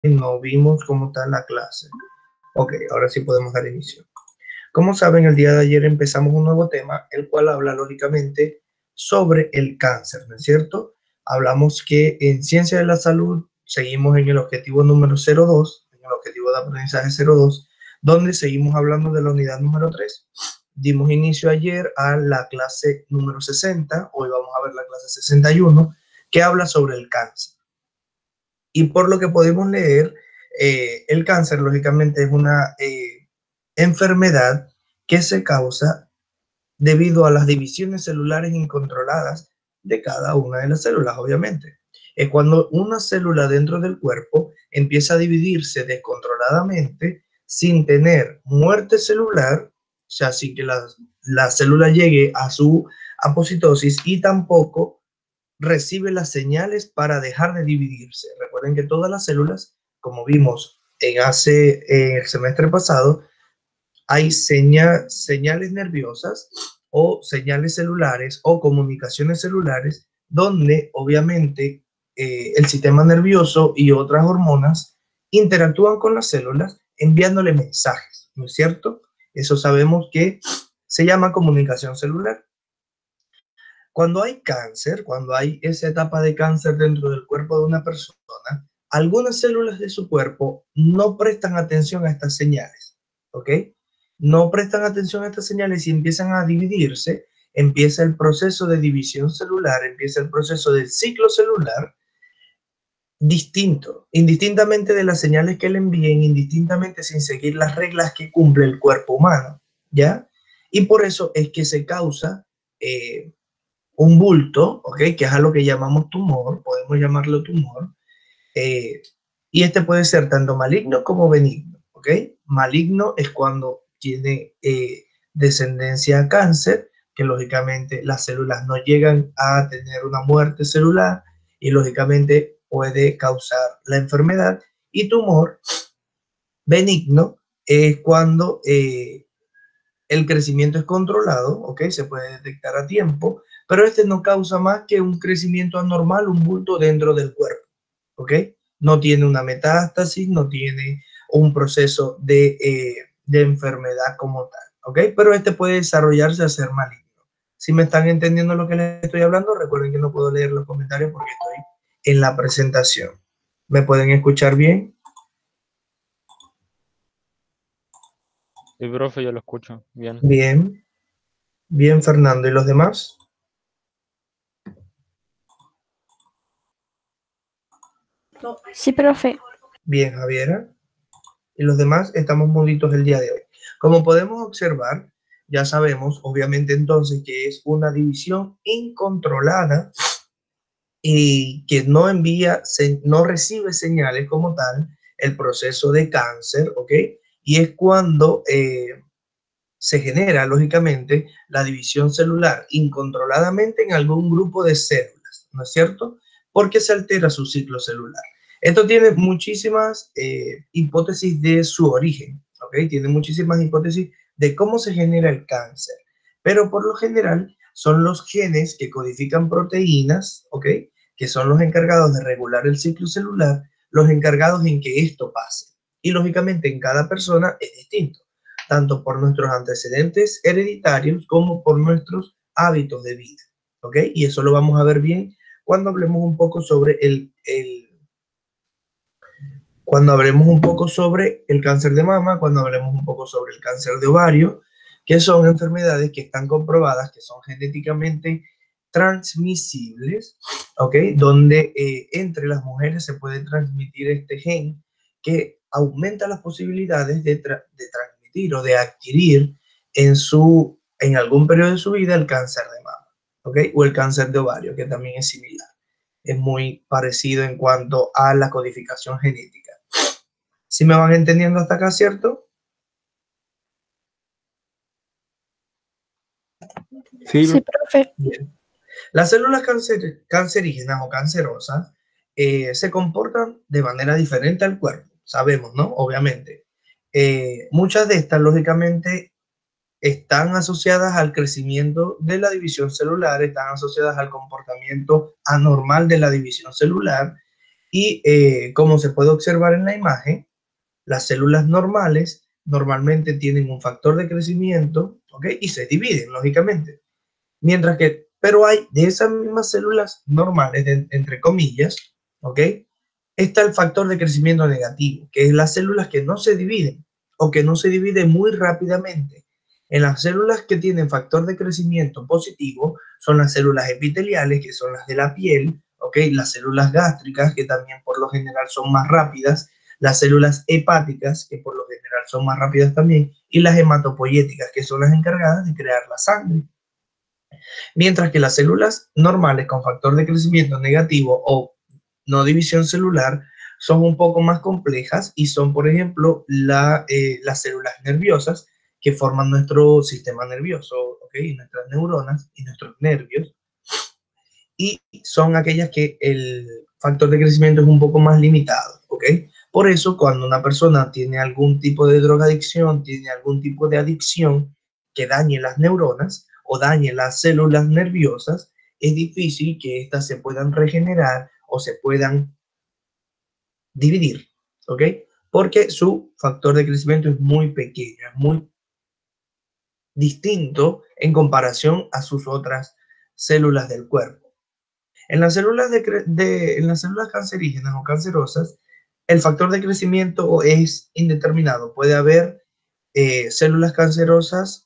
no vimos cómo está la clase. Ok, ahora sí podemos dar inicio. Como saben, el día de ayer empezamos un nuevo tema, el cual habla lógicamente sobre el cáncer, ¿no es cierto? Hablamos que en Ciencia de la Salud seguimos en el objetivo número 02, en el objetivo de aprendizaje 02, donde seguimos hablando de la unidad número 3. Dimos inicio ayer a la clase número 60, hoy vamos a ver la clase 61, que habla sobre el cáncer. Y por lo que podemos leer, el cáncer lógicamente es una enfermedad que se causa debido a las divisiones celulares incontroladas de cada una de las células, obviamente. Es cuando una célula dentro del cuerpo empieza a dividirse descontroladamente sin tener muerte celular, o sea, sin que la célula llegue a su apoptosis y tampoco recibe las señales para dejar de dividirse. Recuerden que todas las células, como vimos en el semestre pasado, hay señales nerviosas o señales celulares o comunicaciones celulares donde obviamente el sistema nervioso y otras hormonas interactúan con las células enviándole mensajes, ¿no es cierto? Eso sabemos que se llama comunicación celular. Cuando hay cáncer, cuando hay esa etapa de cáncer dentro del cuerpo de una persona, algunas células de su cuerpo no prestan atención a estas señales, ¿ok? No prestan atención a estas señales y empiezan a dividirse, empieza el proceso de división celular, empieza el proceso del ciclo celular distinto, indistintamente de las señales que le envíen, indistintamente sin seguir las reglas que cumple el cuerpo humano, ¿ya? Y por eso es que se causa un bulto, ¿ok? Que es a lo que llamamos tumor, podemos llamarlo tumor, eh, y este puede ser tanto maligno como benigno, ¿ok? Maligno es cuando tiene descendencia a cáncer, que lógicamente las células no llegan a tener una muerte celular y lógicamente puede causar la enfermedad. Y tumor benigno es cuando el crecimiento es controlado, ¿ok? Se puede detectar a tiempo, pero este no causa más que un crecimiento anormal, un bulto dentro del cuerpo, ¿ok? No tiene una metástasis, no tiene un proceso de enfermedad como tal, ¿ok? Pero este puede desarrollarse a ser maligno. Si me están entendiendo lo que les estoy hablando, recuerden que no puedo leer los comentarios porque estoy en la presentación. ¿Me pueden escuchar bien? Sí, profe, yo lo escucho. Bien. Bien, bien, Fernando. ¿Y los demás? Sí, profe. Bien, Javiera. Y los demás estamos moditos el día de hoy. Como podemos observar, ya sabemos obviamente entonces que es una división incontrolada y que no envía, no recibe señales como tal el proceso de cáncer, ¿ok? Y es cuando se genera lógicamente la división celular incontroladamente en algún grupo de células, ¿no es cierto? Porque se altera su ciclo celular. Esto tiene muchísimas hipótesis de su origen, ¿ok? Tiene muchísimas hipótesis de cómo se genera el cáncer, pero por lo general son los genes que codifican proteínas, ¿ok? Que son los encargados de regular el ciclo celular, los encargados en que esto pase. Y lógicamente en cada persona es distinto, tanto por nuestros antecedentes hereditarios como por nuestros hábitos de vida, ¿ok? Y eso lo vamos a ver bien cuando hablemos un poco sobre cuando hablemos un poco sobre el cáncer de mama, cuando hablemos un poco sobre el cáncer de ovario, que son enfermedades que están comprobadas, que son genéticamente transmisibles, ¿ok? Donde entre las mujeres se puede transmitir este gen que aumenta las posibilidades de transmitir o de adquirir en algún periodo de su vida el cáncer de mama, ¿ok? O el cáncer de ovario, que también es similar. Es muy parecido en cuanto a la codificación genética. ¿Sí me van entendiendo hasta acá, cierto? Sí, Sí, profe. Bien. Las células cancerígenas o cancerosas se comportan de manera diferente al cuerpo, sabemos, ¿no? Obviamente. Muchas de estas, lógicamente, están asociadas al crecimiento de la división celular, están asociadas al comportamiento anormal de la división celular, Y como se puede observar en la imagen, las células normales normalmente tienen un factor de crecimiento, ¿ok? Y se dividen, lógicamente. Mientras que, pero hay de esas mismas células normales, entre comillas, ¿ok? Está el factor de crecimiento negativo, que es las células que no se dividen o que no se dividen muy rápidamente. En las células que tienen factor de crecimiento positivo son las células epiteliales, que son las de la piel, ¿ok? Las células gástricas, que también por lo general son más rápidas, las células hepáticas, que por lo general son más rápidas también, y las hematopoyéticas, que son las encargadas de crear la sangre. Mientras que las células normales con factor de crecimiento negativo o no división celular son un poco más complejas y son, por ejemplo, las células nerviosas que forman nuestro sistema nervioso, ¿ok? Nuestras neuronas y nuestros nervios. Y son aquellas que el factor de crecimiento es un poco más limitado, ¿ok? Por eso, cuando una persona tiene algún tipo de drogadicción, tiene algún tipo de adicción que dañe las neuronas o dañe las células nerviosas, es difícil que éstas se puedan regenerar o se puedan dividir, ¿ok? Porque su factor de crecimiento es muy pequeño, es muy distinto en comparación a sus otras células del cuerpo. En las células, en las células cancerígenas o cancerosas, el factor de crecimiento es indeterminado. Puede haber células cancerosas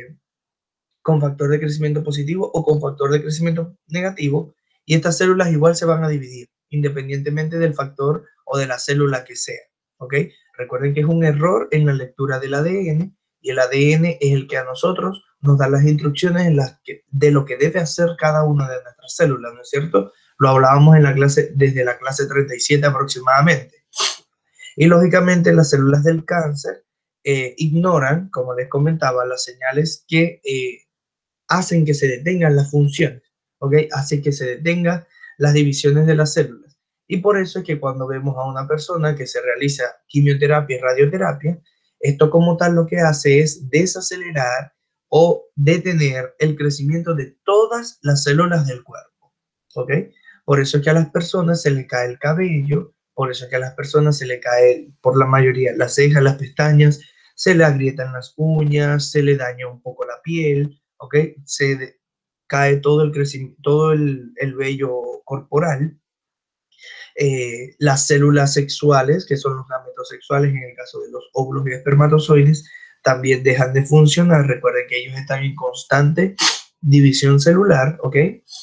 con factor de crecimiento positivo o con factor de crecimiento negativo, y estas células igual se van a dividir, independientemente del factor o de la célula que sea. ¿Ok? Recuerden que es un error en la lectura del ADN, y el ADN es el que a nosotros nos da las instrucciones de lo que debe hacer cada una de nuestras células, ¿no es cierto? Lo hablábamos en la clase, desde la clase 37 aproximadamente. Y lógicamente las células del cáncer ignoran, como les comentaba, las señales que hacen que se detengan las funciones, ¿ok? Hacen que se detengan las divisiones de las células. Y por eso es que cuando vemos a una persona que se realiza quimioterapia y radioterapia, esto como tal lo que hace es desacelerar o detener el crecimiento de todas las células del cuerpo, ¿ok? Por eso es que a las personas se les cae el cabello, por eso es que a las personas se les cae, por la mayoría, las cejas, las pestañas, se le agrietan las uñas, se le daña un poco la piel, ¿ok? Cae todo el crecimiento, todo el vello corporal. Las células sexuales, que son los gametos sexuales, en el caso de los óvulos y espermatozoides, también dejan de funcionar. Recuerden que ellos están en constante división celular, ¿ok?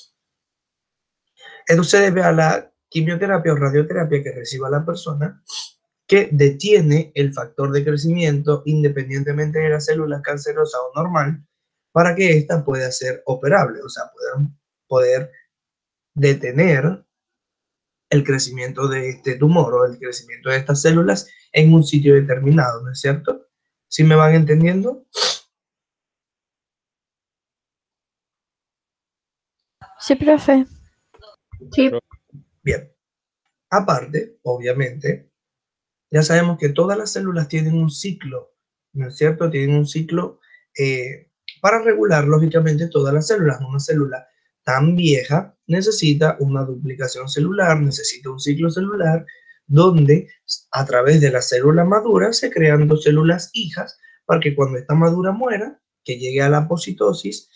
Esto se debe a la quimioterapia o radioterapia que reciba la persona, que detiene el factor de crecimiento independientemente de la célula cancerosa o normal, para que ésta pueda ser operable, o sea, poder detener el crecimiento de este tumor o el crecimiento de estas células en un sitio determinado, ¿no es cierto? ¿Sí me van entendiendo? Sí, profe. Sí. Bien. Aparte, obviamente, ya sabemos que todas las células tienen un ciclo, ¿no es cierto? Tienen un ciclo para regular, lógicamente, todas las células. Una célula tan vieja necesita una duplicación celular, necesita un ciclo celular, donde a través de la célula madura se crean dos células hijas para que cuando esta madura muera, que llegue a la apoptosis,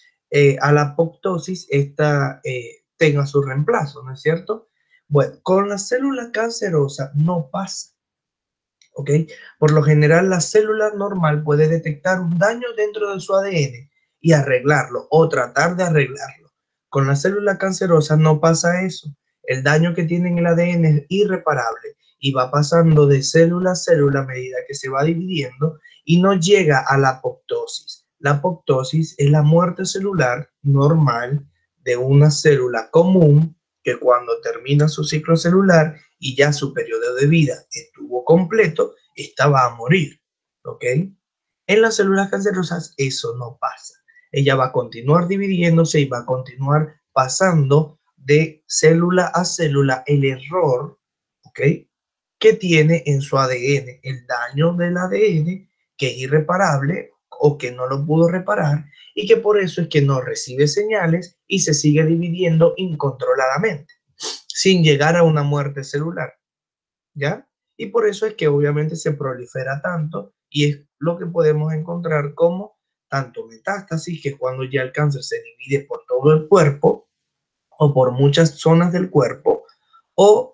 esta tenga su reemplazo, ¿no es cierto? Bueno, con la célula cancerosa no pasa. ¿Ok? Por lo general, la célula normal puede detectar un daño dentro de su ADN y arreglarlo o tratar de arreglarlo. Con la célula cancerosa no pasa eso. El daño que tiene en el ADN es irreparable y va pasando de célula a célula a medida que se va dividiendo y no llega a la apoptosis. La apoptosis es la muerte celular normal de una célula común que cuando termina su ciclo celular y ya su periodo de vida estuvo completo, esta va a morir, ¿ok? En las células cancerosas eso no pasa. Ella va a continuar dividiéndose y va a continuar pasando de célula a célula el error, ¿ok? Que tiene en su ADN, el daño del ADN que es irreparable o que no lo pudo reparar y que por eso es que no recibe señales y se sigue dividiendo incontroladamente. sin llegar a una muerte celular, ¿ya? Y por eso es que obviamente se prolifera tanto y es lo que podemos encontrar como tanto metástasis, que es cuando ya el cáncer se divide por todo el cuerpo o por muchas zonas del cuerpo, o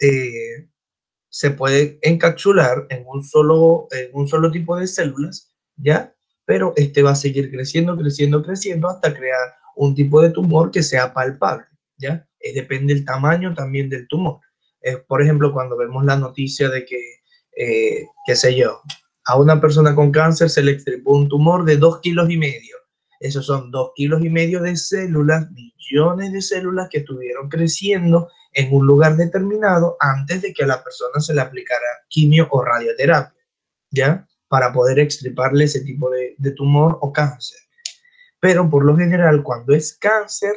se puede encapsular en un solo tipo de células, ¿ya? Pero este va a seguir creciendo, creciendo, creciendo hasta crear un tipo de tumor que sea palpable, ¿ya? Depende del tamaño también del tumor. Por ejemplo, cuando vemos la noticia de que, qué sé yo, a una persona con cáncer se le extirpó un tumor de 2,5 kilos. Esos son 2,5 kilos de células, millones de células que estuvieron creciendo en un lugar determinado antes de que a la persona se le aplicara quimio o radioterapia, ¿ya? Para poder extirparle ese tipo de tumor o cáncer. Pero por lo general, cuando es cáncer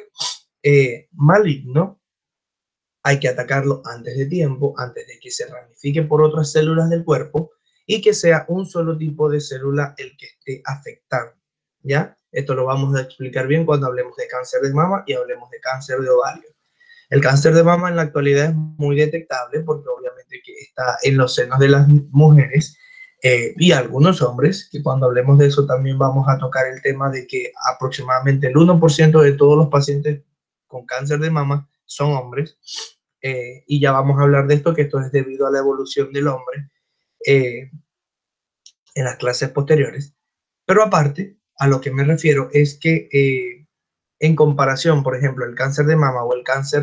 maligno, hay que atacarlo antes de tiempo, antes de que se ramifique por otras células del cuerpo y que sea un solo tipo de célula el que esté afectando, ¿ya? Esto lo vamos a explicar bien cuando hablemos de cáncer de mama y hablemos de cáncer de ovario. El cáncer de mama en la actualidad es muy detectable porque obviamente que está en los senos de las mujeres y algunos hombres, que cuando hablemos de eso también vamos a tocar el tema de que aproximadamente el 1% de todos los pacientes con cáncer de mama son hombres, y ya vamos a hablar de esto, que esto es debido a la evolución del hombre eh, en las clases posteriores. Pero aparte, a lo que me refiero es que en comparación, por ejemplo, el cáncer de mama o el cáncer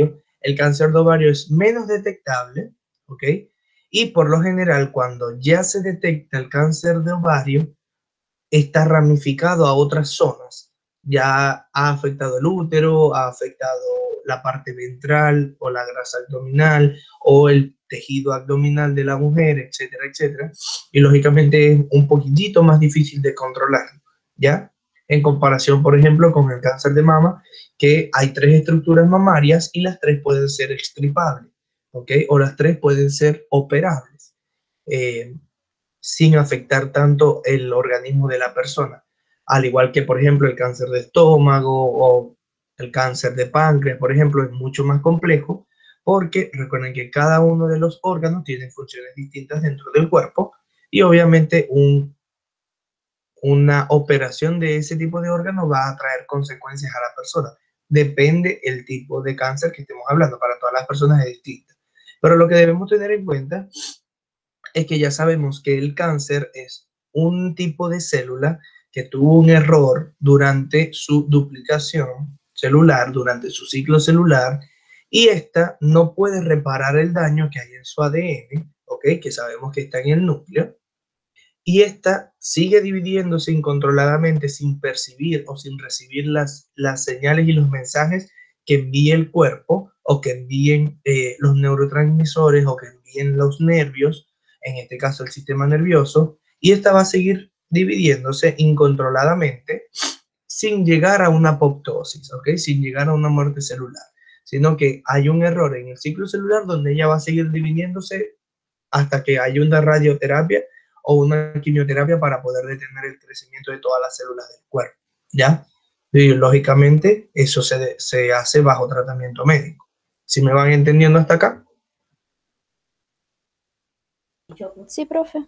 de ovario es menos detectable, ¿ok? Y por lo general, cuando ya se detecta el cáncer de ovario, está ramificado a otras zonas. Ya ha afectado el útero, ha afectado la parte ventral o la grasa abdominal o el tejido abdominal de la mujer, etcétera, etcétera. Y lógicamente es un poquitito más difícil de controlar, ¿ya? En comparación, por ejemplo, con el cáncer de mama, que hay 3 estructuras mamarias y las 3 pueden ser extirpables, ¿ok? O las 3 pueden ser operables. Sin afectar tanto el organismo de la persona. Al igual que, por ejemplo, el cáncer de estómago o el cáncer de páncreas, por ejemplo, es mucho más complejo porque recuerden que cada uno de los órganos tiene funciones distintas dentro del cuerpo y obviamente una operación de ese tipo de órgano va a traer consecuencias a la persona. Depende el tipo de cáncer que estemos hablando, para todas las personas es distinta. Pero lo que debemos tener en cuenta es que ya sabemos que el cáncer es un tipo de célula que tuvo un error durante su duplicación celular, durante su ciclo celular, y esta no puede reparar el daño que hay en su ADN, ¿ok? Que sabemos que está en el núcleo, y esta sigue dividiéndose incontroladamente sin percibir o sin recibir las señales y los mensajes que envíe el cuerpo o que envíen los neurotransmisores o que envíen los nervios, en este caso el sistema nervioso, y esta va a seguir dividiéndose incontroladamente sin llegar a una apoptosis, ¿ok? Sin llegar a una muerte celular, sino que hay un error en el ciclo celular donde ella va a seguir dividiéndose hasta que haya una radioterapia o una quimioterapia para poder detener el crecimiento de todas las células del cuerpo, ¿ya? Y lógicamente eso se hace bajo tratamiento médico. ¿Sí me van entendiendo hasta acá? Sí, profe.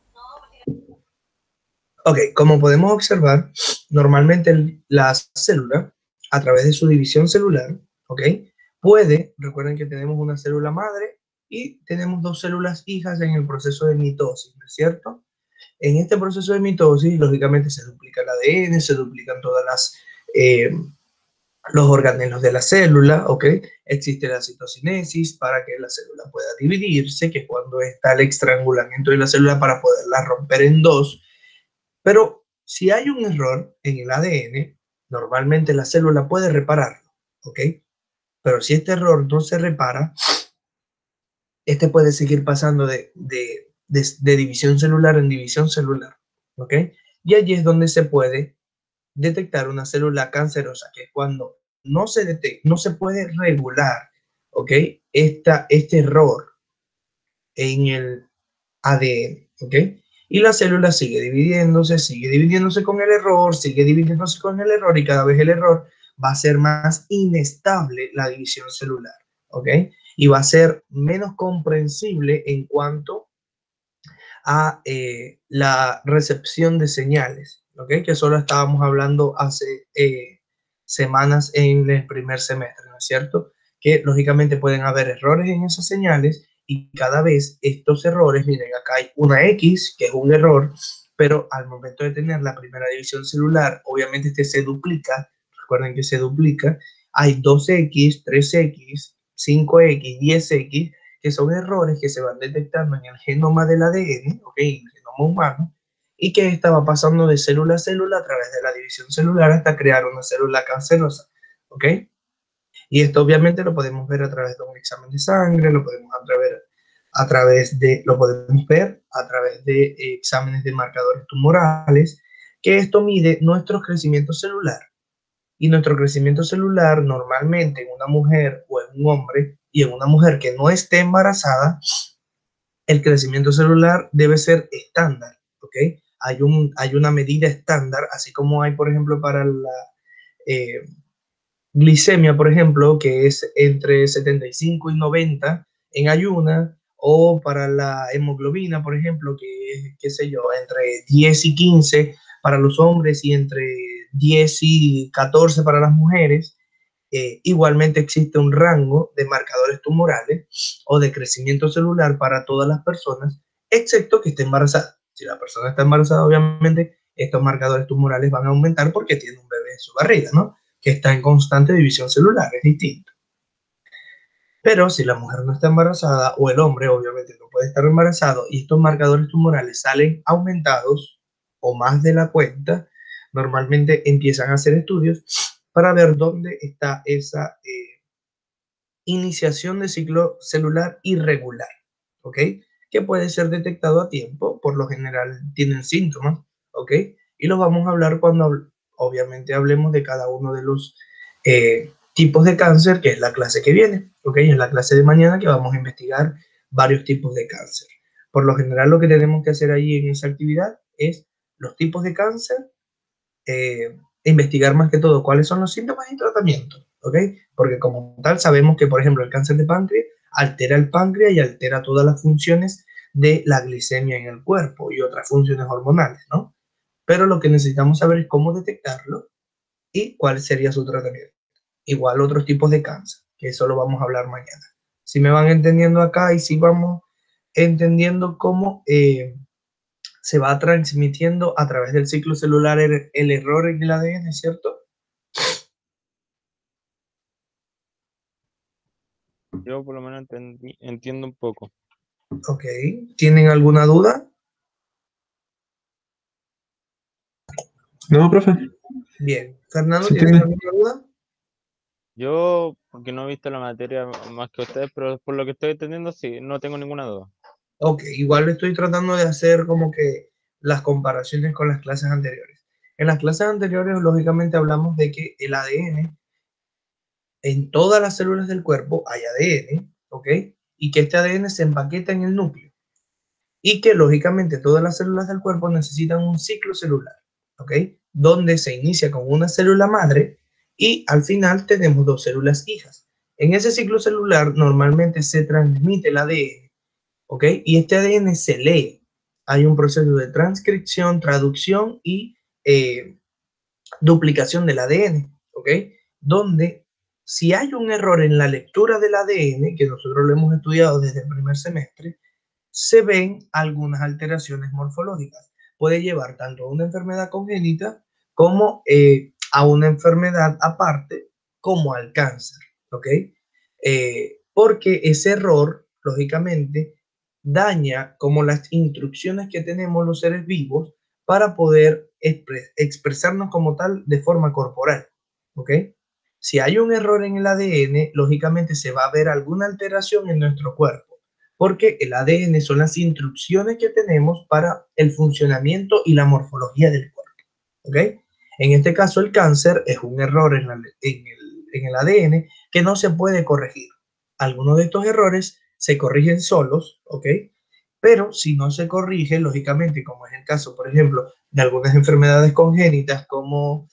Ok, como podemos observar, normalmente la célula, a través de su división celular, ok, recuerden que tenemos una célula madre y tenemos 2 células hijas en el proceso de mitosis, ¿no es cierto? En este proceso de mitosis, lógicamente se duplica el ADN, se duplican eh, los organelos de la célula, ¿ok? Existe la citocinesis para que la célula pueda dividirse, que es cuando está el estrangulamiento de la célula para poderla romper en dos. Pero si hay un error en el ADN, normalmente la célula puede repararlo, ¿ok? Pero si este error no se repara, este puede seguir pasando de división celular en división celular, ¿ok? Y allí es donde se puede detectar una célula cancerosa, que es cuando no se puede regular, ¿ok? Este error en el ADN, ¿ok? Y la célula sigue dividiéndose con el error, sigue dividiéndose con el error y cada vez el error va a ser más inestable la división celular, ¿ok? y va a ser menos comprensible en cuanto a la recepción de señales, ¿ok? Que solo estábamos hablando hace semanas en el primer semestre, ¿no es cierto? Que lógicamente pueden haber errores en esas señales y cada vez estos errores, miren, acá hay una X, que es un error, pero al momento de tener la primera división celular, obviamente este se duplica, recuerden que se duplica, hay 2X, 3X, 5X, 10X, que son errores que se van detectando en el genoma del ADN, ¿ok? En el genoma humano, y que esta va pasando de célula a célula a través de la división celular hasta crear una célula cancerosa, ¿ok? Y esto obviamente lo podemos ver a través de un examen de sangre, lo podemos ver a través de exámenes de marcadores tumorales, que esto mide nuestro crecimiento celular. Y nuestro crecimiento celular normalmente en una mujer o en un hombre y en una mujer que no esté embarazada, el crecimiento celular debe ser estándar, ¿ok? Hay una medida estándar, así como hay, por ejemplo, para la eh, glicemia, por ejemplo, que es entre 75 y 90 en ayuna, o para la hemoglobina, por ejemplo, que es, qué sé yo, entre 10 y 15 para los hombres y entre 10 y 14 para las mujeres. Igualmente existe un rango de marcadores tumorales o de crecimiento celular para todas las personas, excepto que esté embarazada. Si la persona está embarazada, obviamente estos marcadores tumorales van a aumentar porque tiene un bebé en su barriga, ¿no? Que está en constante división celular, es distinto. Pero si la mujer no está embarazada o el hombre obviamente no puede estar embarazado y estos marcadores tumorales salen aumentados o más de la cuenta, normalmente empiezan a hacer estudios para ver dónde está esa iniciación de ciclo celular irregular, ¿ok? Que puede ser detectado a tiempo, por lo general tienen síntomas, ¿ok? Y los vamos a hablar cuando obviamente hablemos de cada uno de los tipos de cáncer, que es la clase que viene, ¿ok? En la clase de mañana que vamos a investigar varios tipos de cáncer. Por lo general lo que tenemos que hacer ahí en esa actividad es los tipos de cáncer, investigar más que todo cuáles son los síntomas y tratamientos, ¿ok? Porque como tal sabemos que, por ejemplo, el cáncer de páncreas altera el páncreas y altera todas las funciones de la glicemia en el cuerpo y otras funciones hormonales, ¿no? Pero lo que necesitamos saber es cómo detectarlo y cuál sería su tratamiento. Igual otros tipos de cáncer, que eso lo vamos a hablar mañana. Si me van entendiendo acá y si vamos entendiendo cómo se va transmitiendo a través del ciclo celular el error en el ADN, ¿cierto? Yo por lo menos entiendo un poco. Ok. ¿Tienen alguna duda? No, profe. Bien. Fernando, ¿Se ¿tienes entiende? alguna duda? Yo, porque no he visto la materia más que ustedes, pero por lo que estoy entendiendo, sí, no tengo ninguna duda. Ok, igual estoy tratando de hacer como que las comparaciones con las clases anteriores. En las clases anteriores, lógicamente, hablamos de que el ADN, en todas las células del cuerpo hay ADN, ¿ok? Y que este ADN se empaqueta en el núcleo. Y que, lógicamente, todas las células del cuerpo necesitan un ciclo celular, ¿ok? Donde se inicia con una célula madre y al final tenemos dos células hijas. En ese ciclo celular normalmente se transmite el ADN, ¿ok? Y este ADN se lee. Hay un proceso de transcripción, traducción y duplicación del ADN, ¿ok? Donde si hay un error en la lectura del ADN, que nosotros lo hemos estudiado desde el primer semestre, se ven algunas alteraciones morfológicas. Puede llevar tanto a una enfermedad congénita como a una enfermedad aparte, como al cáncer, ¿ok? Porque ese error, lógicamente, daña como las instrucciones que tenemos los seres vivos para poder expresarnos como tal de forma corporal, ¿ok? Si hay un error en el ADN, lógicamente se va a ver alguna alteración en nuestro cuerpo, porque el ADN son las instrucciones que tenemos para el funcionamiento y la morfología del cuerpo, ¿ok? En este caso, el cáncer es un error en el ADN que no se puede corregir. Algunos de estos errores se corrigen solos, ¿ok? Pero si no se corrige, lógicamente, como es el caso, por ejemplo, de algunas enfermedades congénitas como,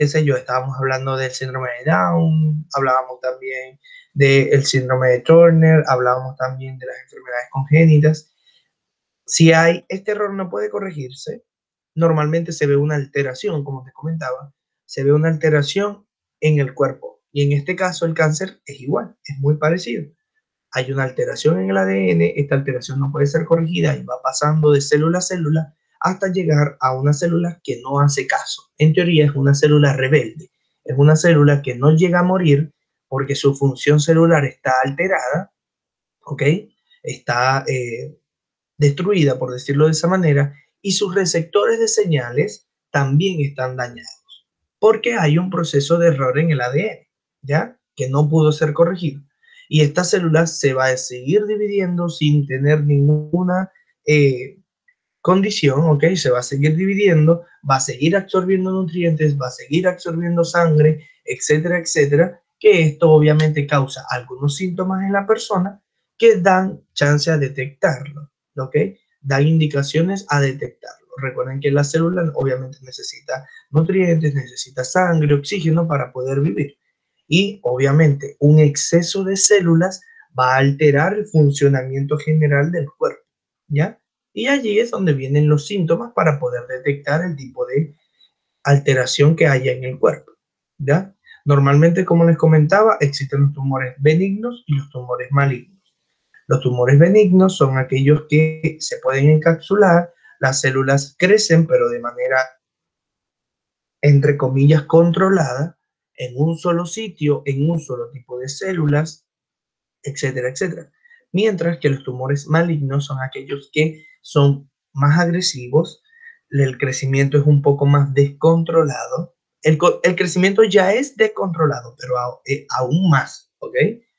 qué sé yo, estábamos hablando del síndrome de Down, hablábamos también del síndrome de Turner, hablábamos también de las enfermedades congénitas. Si hay, este error no puede corregirse, normalmente se ve una alteración, como te comentaba, se ve una alteración en el cuerpo. Y en este caso el cáncer es igual, es muy parecido. Hay una alteración en el ADN, esta alteración no puede ser corregida y va pasando de célula a célula hasta llegar a una célula que no hace caso. En teoría es una célula rebelde, es una célula que no llega a morir porque su función celular está alterada, ¿ok? Está destruida, por decirlo de esa manera, y sus receptores de señales también están dañados, porque hay un proceso de error en el ADN, ¿ya? Que no pudo ser corregido. Y esta célula se va a seguir dividiendo sin tener ninguna condición, ¿ok? Se va a seguir dividiendo, va a seguir absorbiendo nutrientes, va a seguir absorbiendo sangre, etcétera, etcétera, que esto obviamente causa algunos síntomas en la persona que dan chance a detectarlo, ¿ok? Dan indicaciones a detectarlo. Recuerden que la célula obviamente necesita nutrientes, necesita sangre, oxígeno para poder vivir. Y obviamente un exceso de células va a alterar el funcionamiento general del cuerpo, ¿ya? Y allí es donde vienen los síntomas para poder detectar el tipo de alteración que haya en el cuerpo, ¿ya? Normalmente, como les comentaba, existen los tumores benignos y los tumores malignos. Los tumores benignos son aquellos que se pueden encapsular, las células crecen, pero de manera, entre comillas, controlada, en un solo sitio, en un solo tipo de células, etcétera, etcétera. Mientras que los tumores malignos son aquellos que son más agresivos, el crecimiento es un poco más descontrolado. El crecimiento ya es descontrolado, pero aún más, ¿ok?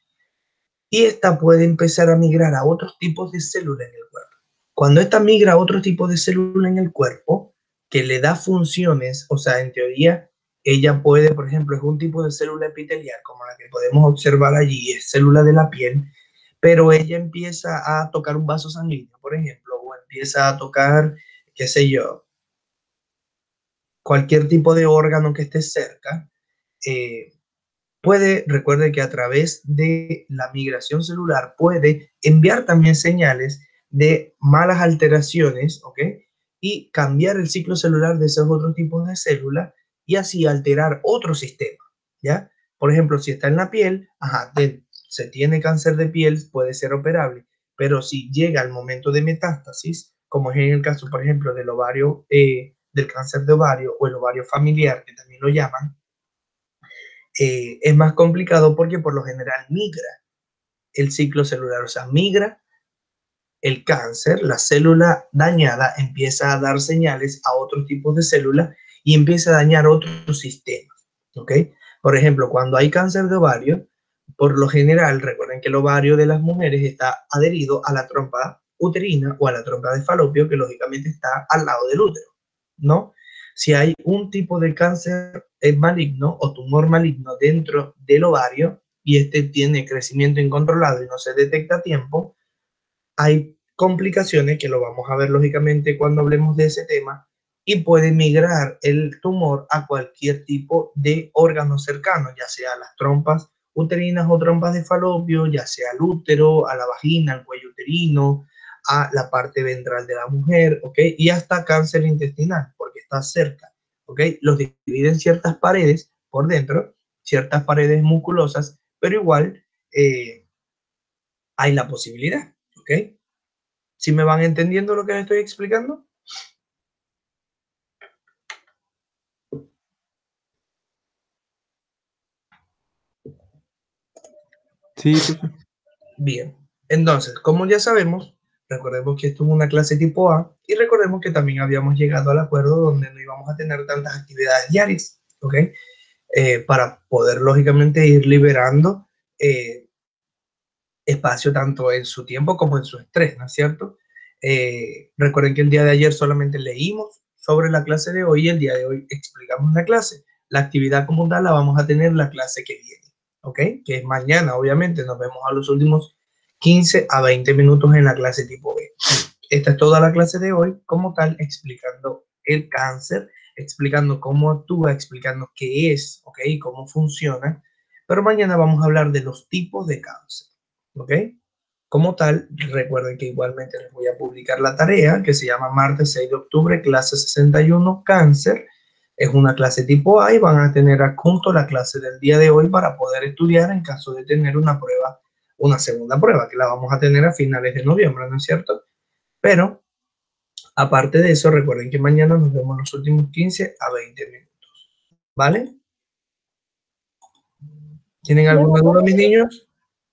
Y esta puede empezar a migrar a otros tipos de células en el cuerpo. Cuando esta migra a otro tipo de célula en el cuerpo, que le da funciones, o sea, en teoría, ella puede, por ejemplo, es un tipo de célula epitelial, como la que podemos observar allí, es célula de la piel, pero ella empieza a tocar un vaso sanguíneo, por ejemplo, o empieza a tocar, qué sé yo, cualquier tipo de órgano que esté cerca, eh, recuerde que a través de la migración celular puede enviar también señales de malas alteraciones, ¿ok? Y cambiar el ciclo celular de esos otros tipos de células y así alterar otro sistema, ¿ya? Por ejemplo, si está en la piel, se tiene cáncer de piel, puede ser operable, pero si llega al momento de metástasis, como es en el caso, por ejemplo, del ovario, del cáncer de ovario o el ovario familiar, que también lo llaman, es más complicado porque por lo general migra el ciclo celular, o sea, migra el cáncer, la célula dañada empieza a dar señales a otros tipos de células y empieza a dañar otros sistemas, ¿ok? Por ejemplo, cuando hay cáncer de ovario, por lo general, recuerden que el ovario de las mujeres está adherido a la trompa uterina o a la trompa de falopio, que lógicamente está al lado del útero, ¿no? Si hay un tipo de cáncer maligno o tumor maligno dentro del ovario y este tiene crecimiento incontrolado y no se detecta a tiempo, hay complicaciones que lo vamos a ver lógicamente cuando hablemos de ese tema y puede migrar el tumor a cualquier tipo de órgano cercano, ya sea las trompas uterinas o trompas de falopio, ya sea al útero, a la vagina, al cuello uterino, a la parte ventral de la mujer, ¿ok? Y hasta cáncer intestinal, porque está cerca, ¿ok? Los dividen ciertas paredes por dentro, ciertas paredes musculosas, pero igual hay la posibilidad, ¿ok? ¿Sí me van entendiendo lo que les estoy explicando? Sí, profe. Bien. Entonces, como ya sabemos, recordemos que esto es una clase tipo A y recordemos que también habíamos llegado al acuerdo donde no íbamos a tener tantas actividades diarias, ¿ok? Para poder, lógicamente, ir liberando espacio tanto en su tiempo como en su estrés, ¿no es cierto? Recuerden que el día de ayer solamente leímos sobre la clase de hoy y el día de hoy explicamos la clase. La actividad como tal la vamos a tener la clase que viene, ¿ok? Que es mañana, obviamente. Nos vemos a los últimos 15 a 20 minutos en la clase tipo B. Esta es toda la clase de hoy como tal, explicando el cáncer, explicando cómo actúa, explicando qué es, ¿ok? Cómo funciona. Pero mañana vamos a hablar de los tipos de cáncer, ¿ok? Como tal, recuerden que igualmente les voy a publicar la tarea que se llama martes 6 de octubre, clase 61, cáncer. Es una clase tipo A y van a tener adjunto la clase del día de hoy para poder estudiar en caso de tener una prueba, una segunda prueba, que la vamos a tener a finales de noviembre, ¿no es cierto? Pero, aparte de eso, recuerden que mañana nos vemos los últimos 15 a 20 minutos, ¿vale? ¿Tienen alguna duda, mis niños?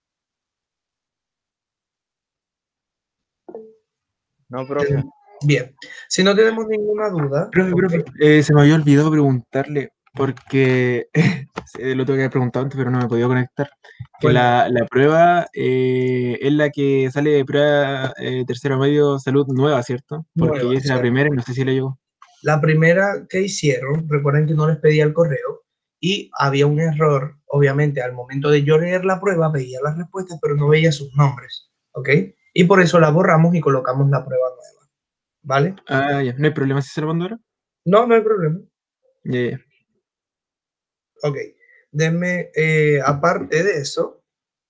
No, profe. Bien, si no tenemos ninguna duda, Profe, ¿ok? profe, se me había olvidado preguntarle, porque lo tengo que haber preguntado antes, pero no me he podido conectar. Que Bueno, la prueba es la que sale de prueba tercero medio salud nueva, ¿cierto? Porque nueva, yo hice la ¿cierto? primera y no sé si le llegó. La primera que hicieron, recuerden que no les pedía el correo y había un error, obviamente, al momento de yo leer la prueba, veía las respuestas, pero no veía sus nombres, ¿ok? Y por eso la borramos y colocamos la prueba nueva, ¿vale? Ah, ya, no hay problema si se lo mando ahora. No, no hay problema. Ya, ya. Ok, denme, aparte de eso,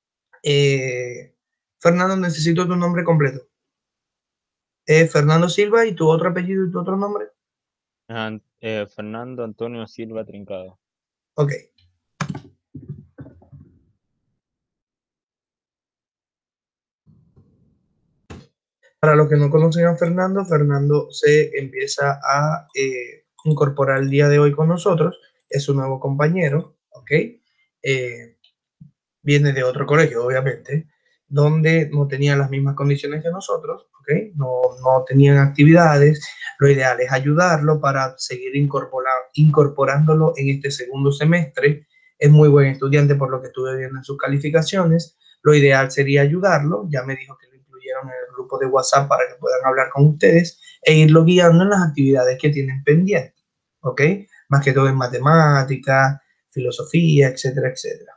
Fernando, necesito tu nombre completo. Fernando Silva y tu otro apellido y tu otro nombre. Fernando Antonio Silva Trincado. Ok. Para los que no conocen a Fernando, Fernando se empieza a incorporar el día de hoy con nosotros. Es un nuevo compañero, ¿ok? Viene de otro colegio, obviamente, donde no tenía las mismas condiciones que nosotros, ¿ok? No tenían actividades. Lo ideal es ayudarlo para seguir incorporándolo en este segundo semestre. Es muy buen estudiante por lo que estuve viendo en sus calificaciones. Lo ideal sería ayudarlo. Ya me dijo que lo incluyeron en el grupo de WhatsApp para que puedan hablar con ustedes e irlo guiando en las actividades que tienen pendientes, ¿ok? Más que todo en matemática, filosofía, etcétera, etcétera.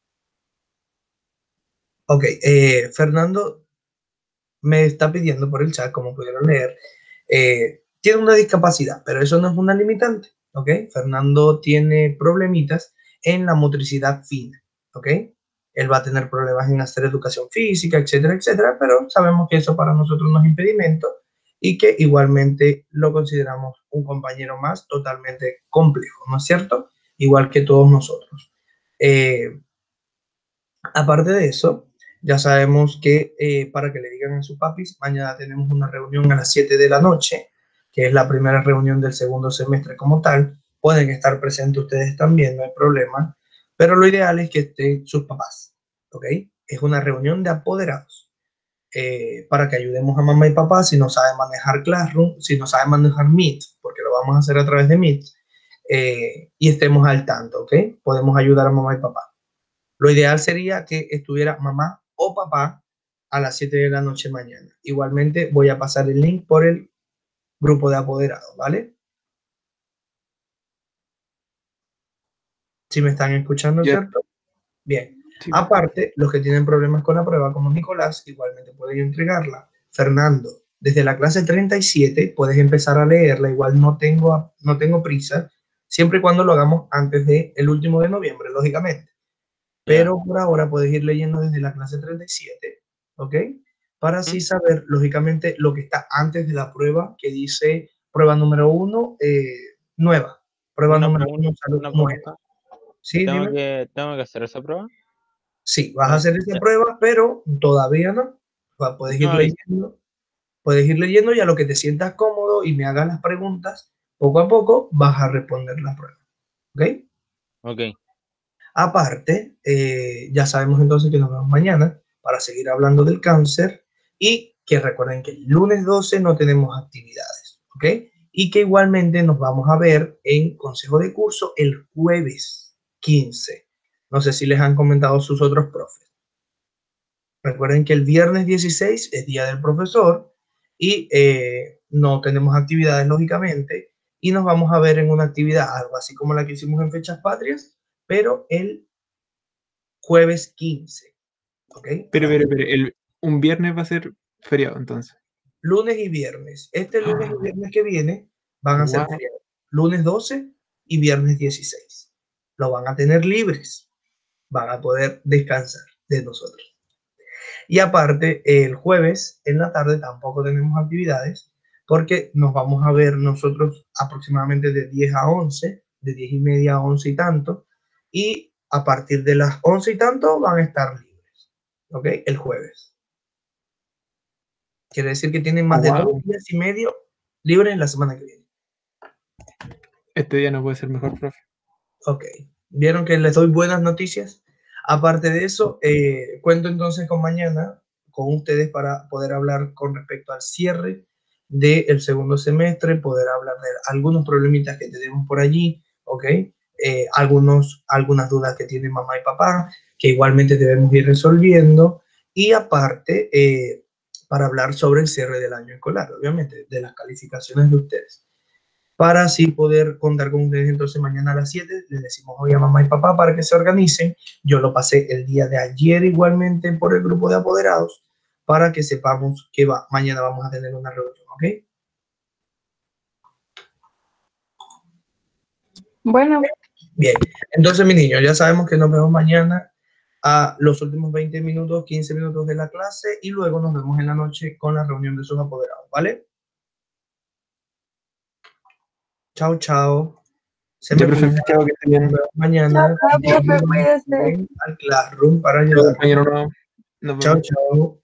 Ok, Fernando me está pidiendo por el chat, como pudieron leer, tiene una discapacidad, pero eso no es una limitante, ¿ok? Fernando tiene problemitas en la motricidad fina, ¿ok? Él va a tener problemas en hacer educación física, etcétera, etcétera, pero sabemos que eso para nosotros no es impedimento y que igualmente lo consideramos un compañero más totalmente complejo, ¿no es cierto? Igual que todos nosotros. Aparte de eso, ya sabemos que para que le digan a sus papis, mañana tenemos una reunión a las 7 de la noche, que es la primera reunión del segundo semestre como tal. Pueden estar presentes ustedes también, no hay problema, pero lo ideal es que estén sus papás, ¿ok? Es una reunión de apoderados para que ayudemos a mamá y papá si no saben manejar Classroom, si no saben manejar Meet, porque lo vamos a hacer a través de Meet, y estemos al tanto, ¿ok? Podemos ayudar a mamá y papá. Lo ideal sería que estuviera mamá o papá a las 7 de la noche mañana. Igualmente voy a pasar el link por el grupo de apoderados, ¿vale? Si me están escuchando, Ya, ¿cierto? Bien. sí. Aparte, los que tienen problemas con la prueba, como Nicolás, igualmente pueden entregarla. Fernando, desde la clase 37 puedes empezar a leerla. Igual no tengo prisa, siempre y cuando lo hagamos antes del último de noviembre, lógicamente. Ya. Pero por ahora puedes ir leyendo desde la clase 37, ¿ok? Para así ¿Mm? saber, lógicamente, lo que está antes de la prueba, que dice prueba número 1, nueva. Prueba Una número 1, pregunta, salud una nueva. pregunta. ¿Sí? Dime. ¿Tengo que hacer esa prueba? Sí, vas a No, hacer esa ya. prueba, pero todavía no. Puedes ir No, leyendo, y a lo que te sientas cómodo y me hagas las preguntas, poco a poco vas a responder la prueba, ¿ok? ok. Aparte, ya sabemos entonces que nos vemos mañana para seguir hablando del cáncer y que recuerden que el lunes 12 no tenemos actividades, ¿ok? Y que igualmente nos vamos a ver en consejo de curso el jueves 15. No sé si les han comentado sus otros profes. Recuerden que el viernes 16 es día del profesor y no tenemos actividades, lógicamente, y nos vamos a ver en una actividad, algo así como la que hicimos en Fechas Patrias, pero el jueves 15, ¿ok? Pero, un viernes va a ser feriado, entonces. Lunes y viernes. Este lunes y viernes que viene van a ser Wow. feriados. lunes 12 y viernes 16. Lo van a tener libres, van a poder descansar de nosotros. Y aparte, el jueves en la tarde tampoco tenemos actividades porque nos vamos a ver nosotros aproximadamente de 10 a 11, de 10 y media a 11 y tanto, y a partir de las 11 y tanto van a estar libres, ¿ok? El jueves. Quiere decir que tienen más de 2 días y medio libres la semana que viene. Este día no puede ser mejor, profe. Ok, ¿vieron que les doy buenas noticias? Aparte de eso, cuento entonces con mañana con ustedes para poder hablar con respecto al cierre del segundo semestre, poder hablar de algunos problemitas que tenemos por allí, ¿ok? Algunas dudas que tienen mamá y papá, que igualmente debemos ir resolviendo, y aparte, para hablar sobre el cierre del año escolar, obviamente, de las calificaciones de ustedes. Para así poder contar con ustedes entonces mañana a las 7, les decimos hoy a mamá y papá para que se organicen. Yo lo pasé el día de ayer igualmente por el grupo de apoderados para que sepamos que mañana vamos a tener una reunión, ¿ok? Bueno, Bien, entonces mi niño, ya sabemos que nos vemos mañana a los últimos 20 minutos, 15 minutos de la clase y luego nos vemos en la noche con la reunión de sus apoderados, ¿vale? Chao, chao. Se Ya, me profe, cuida. chao, que esté bien. Nos vemos mañana. chao, profe, cuídese. Ven al Classroom para Chao, ayudar. compañero nuevo. Nos Chao, vemos. chao.